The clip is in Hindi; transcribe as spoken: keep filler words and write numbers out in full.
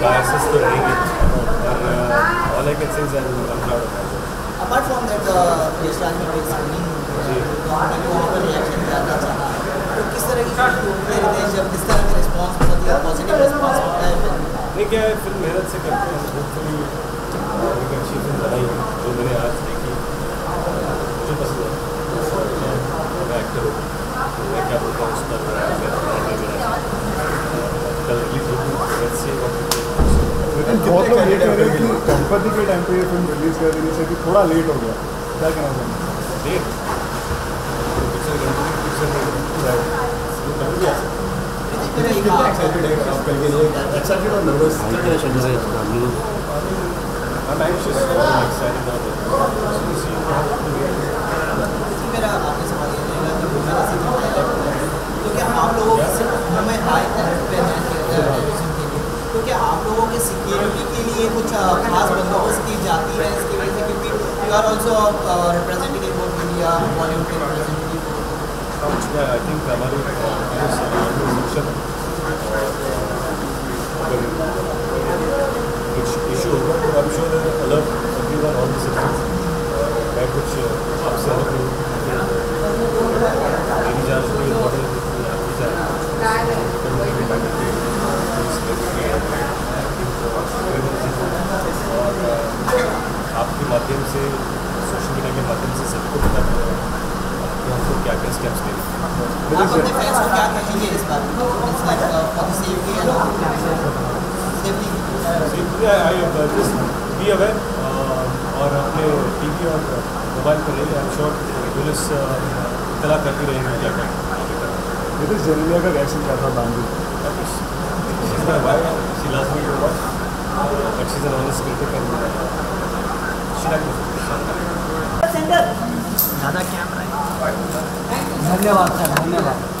biases तो रहेंगे और all I can say is I'm proud of that. Apart from that, Deshraj में कोई स्क्रीनिंग तो आपने भी वहाँ पर रिएक्शन करना चाहा तो किस तरह की रितेश जब किस तरह का रिस्पांस बहुत ही पॉजिटिव रिस्पांस होता है नहीं क्या है फिल्म मेहनत से करते हैं होपफुली एक अच्छी फिल्म बनाई जो मैंने आज देखी मुझे पसंद है मैं एक्टर हूँ मैं क्या बोलता हूँ उस पर कल रिलीज होगी वैसे लेकिन बहुत लोग ये कह रहे हैं कि गणपति के टाइम पे ये फिल्म रिलीज कर देने से कि थोड़ा लेट हो गया क्या कहना चाहेंगे लेट एक्साइटेड और नर्वस कितना शेड्यूल है I'm anxious and I'm excited now that मेरा आपने सवाल ये रहेगा कि मेरा सिर्फ तो क्या आप लोगों के सिर्फ हमें हाई अलर्ट पे हैं टेलीविजन के लिए तो क्या आप लोगों के सिक्योरिटी के लिए कुछ खास बंदोबस्त की जाती है इसकी वजह से क्योंकि you are also representative of India Bollywood के रिप्रेजेंटेटिव आई थिंक हमारे सेक्शन कुछ इशू होगा तो I am sure alert everyone all the citizens मैं कुछ आपसे अलग हूँ मेरी जान से इम्पोर्टेंट आपकी जान आपके माध्यम से सोशल मीडिया के माध्यम से सबको पता चला कि हमको क्या क्या स्टेप्स लेने आप अपने फैंस को क्या कहेंगे इस बात में safety I just be aware और अपने टीवी और मोबाइल पर रहिए आई एम श्योर पुलिस इतला करती रहेगी क्या क्या रितेश जेनेलिया का रिएक्शन क्या था बांजो she loves me very much but she's an honest critic and she likes me ज़्यादा कैमरा धन्यवाद सर धन्यवाद